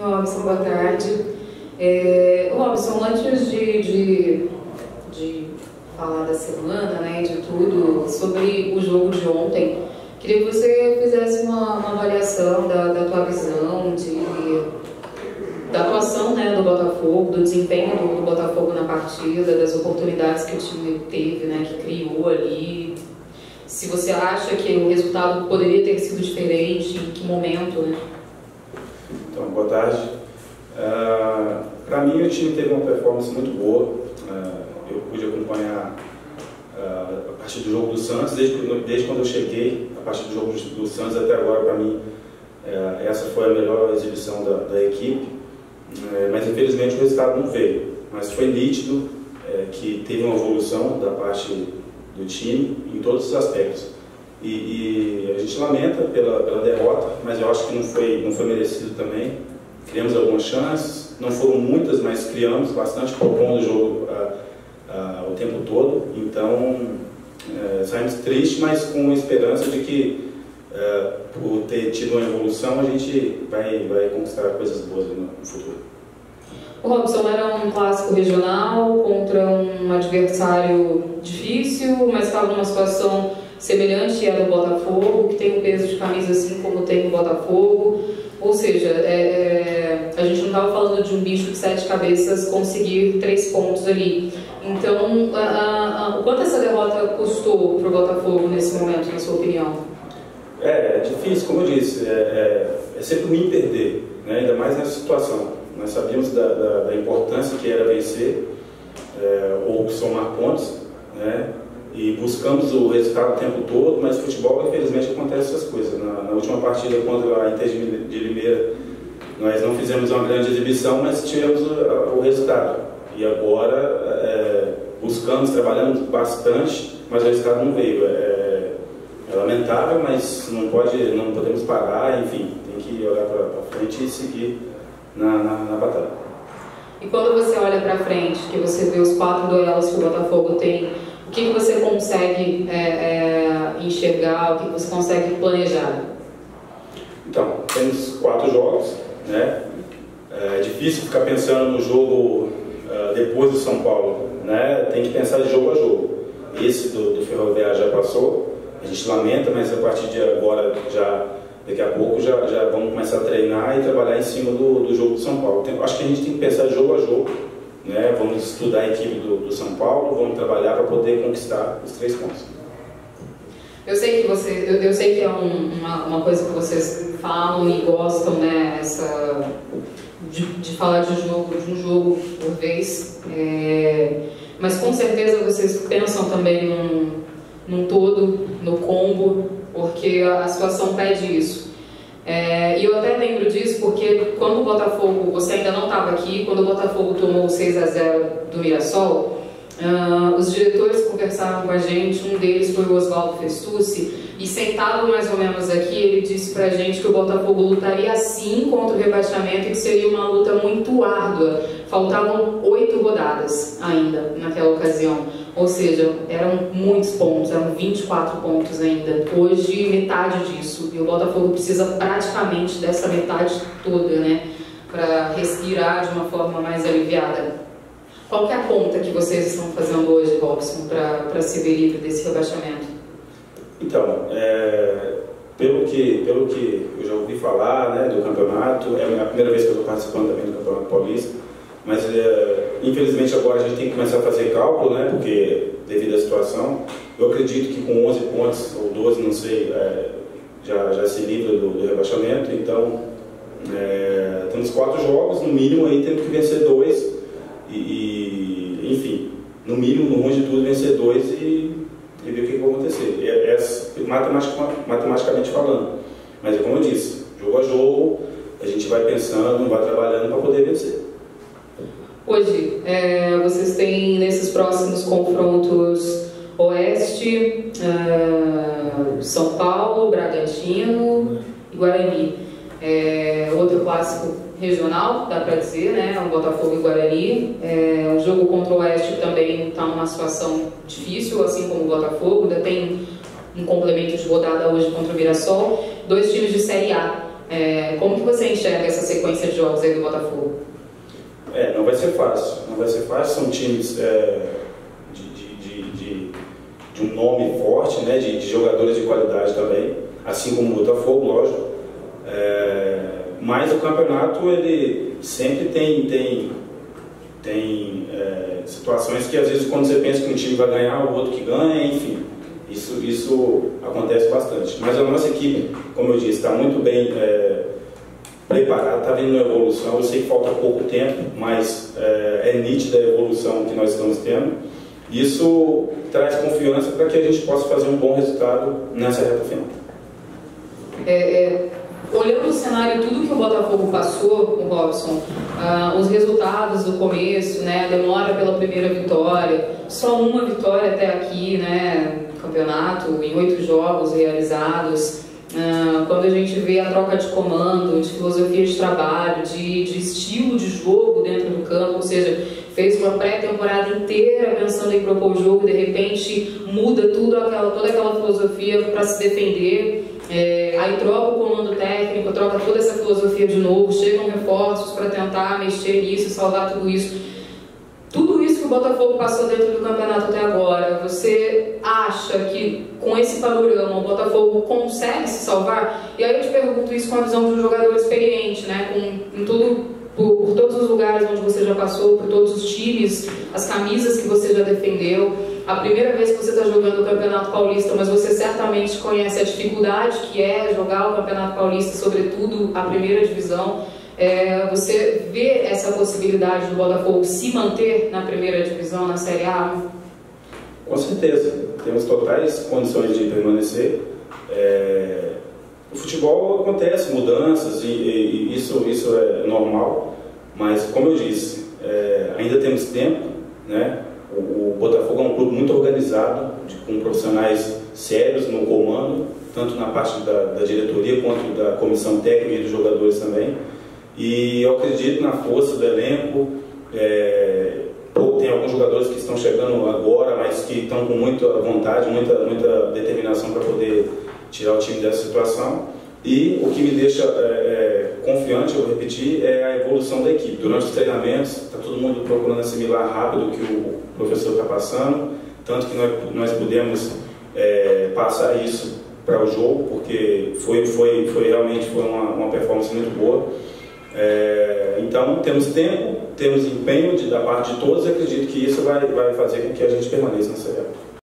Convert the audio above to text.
Robson, boa tarde. Robson, antes de falar da semana, né, de tudo, sobre o jogo de ontem, queria que você fizesse uma avaliação da tua visão da atuação, né, do Botafogo, do desempenho do Botafogo na partida, das oportunidades que o time teve, né, que criou ali. Se você acha que o resultado poderia ter sido diferente, em que momento, né? Então, boa tarde. Para mim, o time teve uma performance muito boa. Eu pude acompanhar a partir do jogo do Santos, desde quando eu cheguei, a partir do jogo do Santos até agora, para mim, essa foi a melhor exibição da equipe. Mas, infelizmente, o resultado não veio. Mas foi nítido que teve uma evolução da parte do time em todos os aspectos. E a gente lamenta pela derrota, mas eu acho que não foi merecido também. Criamos algumas chances, não foram muitas, mas criamos bastante, propondo o jogo o tempo todo. Então, saímos tristes, mas com esperança de que, por ter tido uma evolução, a gente vai conquistar coisas boas no futuro. O Robson, era um clássico regional contra um adversário difícil, mas estava numa situação semelhante à do Botafogo, que tem um peso de camisa assim como tem o Botafogo. Ou seja, a gente não estava falando de um bicho de 7 cabeças conseguir 3 pontos ali. Então, o quanto essa derrota custou para o Botafogo nesse momento, na sua opinião? É difícil, como eu disse, é sempre ruim perder, né? Ainda mais nessa situação. Nós sabíamos da importância que era vencer ou somar pontos, né? E buscamos o resultado o tempo todo, mas no futebol, infelizmente, acontece essas coisas. Na última partida contra a Inter de Limeira, nós não fizemos uma grande exibição, mas tivemos o resultado. E agora buscamos, trabalhamos bastante, mas o resultado não veio. É lamentável, mas não podemos parar, enfim, tem que olhar para frente e seguir na batalha. E quando você olha para frente, que você vê os 4 duelos que o Botafogo tem, o que você consegue enxergar, o que você consegue planejar? Então, temos 4 jogos, né? É difícil ficar pensando no jogo depois do São Paulo, né? Tem que pensar de jogo a jogo. Esse do Ferroviário já passou, a gente lamenta, mas a partir de agora, daqui a pouco, já vamos começar a treinar e trabalhar em cima do jogo do São Paulo. Acho que a gente tem que pensar de jogo a jogo, né? Vamos estudar a equipe do São Paulo, vamos trabalhar para poder conquistar os 3 pontos. Eu sei que é uma coisa que vocês falam e gostam, né? De falar de um jogo por vez, mas com certeza vocês pensam também num todo, no combo, porque a situação pede isso. E eu até lembro disso porque quando o Botafogo, você ainda não estava aqui, quando o Botafogo tomou 6-0 do Mirassol, os diretores conversaram com a gente, um deles foi o Oswaldo Festucci, e sentado mais ou menos aqui, ele disse pra gente que o Botafogo lutaria sim contra o rebaixamento e que seria uma luta muito árdua. Faltavam 8 rodadas ainda naquela ocasião, ou seja, eram muitos pontos, eram 24 pontos ainda. Hoje, metade disso, e o Botafogo precisa praticamente dessa metade toda, né, para respirar de uma forma mais aliviada. Qual que é a conta que vocês estão fazendo hoje, Robson, para se ver livre desse rebaixamento? Então, pelo que eu já ouvi falar, né, do campeonato, é a primeira vez que eu estou participando também do Campeonato Paulista, mas infelizmente agora a gente tem que começar a fazer cálculo, né, porque devido à situação, eu acredito que com 11 pontos ou 12, não sei, já se livra do rebaixamento. Então temos 4 jogos, no mínimo aí temos que vencer 2 enfim, no mínimo, no ruim de tudo, vencer 2 e ver o que vai acontecer. Matematicamente falando. Mas como eu disse, jogo a jogo, a gente vai pensando, vai trabalhando para poder vencer. Hoje, vocês têm nesses próximos confrontos Oeste, São Paulo, Bragantino e Guarani. Outro clássico regional, dá para dizer, né? O Botafogo e Guarani. O jogo contra o Oeste também está numa situação difícil, assim como o Botafogo. Ainda tem um complemento de rodada hoje contra o Mirassol. 2 times de Série A. Como que você enxerga essa sequência de jogos aí do Botafogo? Não vai ser fácil. Não vai ser fácil, são times de um nome forte, né, de jogadores de qualidade também, assim como o Botafogo, lógico. Mas o campeonato, ele sempre tem situações que às vezes quando você pensa que um time vai ganhar, o outro que ganha, enfim. Isso acontece bastante. Mas a nossa equipe, como eu disse, está muito bem preparada, está vindo uma evolução. Eu sei que falta pouco tempo, mas é nítida a evolução que nós estamos tendo. Isso traz confiança para que a gente possa fazer um bom resultado nessa reta final. Olhando o cenário, tudo que o Botafogo passou, o Robson, os resultados do começo, né, a demora pela primeira vitória, só uma vitória até aqui, né, no campeonato, em 8 jogos realizados. Quando a gente vê a troca de comando, de filosofia de trabalho, de estilo de jogo dentro do campo, ou seja, fez uma pré-temporada inteira pensando em propor o jogo, de repente muda toda aquela filosofia para se defender. Aí troca o comando técnico, troca toda essa filosofia de novo, chegam reforços para tentar mexer nisso, salvar tudo isso. Tudo isso que o Botafogo passou dentro do campeonato até agora, você acha que com esse panorama o Botafogo consegue se salvar? E aí eu te pergunto isso com a visão de um jogador experiente, né? Por todos os lugares onde você já passou, por todos os times, as camisas que você já defendeu. A primeira vez que você está jogando o Campeonato Paulista, mas você certamente conhece a dificuldade que é jogar o Campeonato Paulista, sobretudo a primeira divisão. Você vê essa possibilidade do Botafogo se manter na primeira divisão, na Série A? Com certeza, temos totais condições de permanecer. O futebol acontece mudanças e isso é normal, mas como eu disse, ainda temos tempo, né? O Botafogo é um clube muito organizado, com profissionais sérios no comando, tanto na parte da diretoria quanto da comissão técnica e dos jogadores também. E eu acredito na força do elenco. Tem alguns jogadores que estão chegando agora, mas que estão com muita vontade, muita determinação para poder tirar o time dessa situação. E o que me deixa confiante, eu vou repetir, é a evolução da equipe. Durante os treinamentos, está todo mundo procurando assimilar rápido o que o professor está passando, tanto que nós pudemos passar isso para o jogo, porque realmente foi uma performance muito boa. Então, temos tempo, temos empenho da parte de todos e acredito que isso vai fazer com que a gente permaneça nessa época.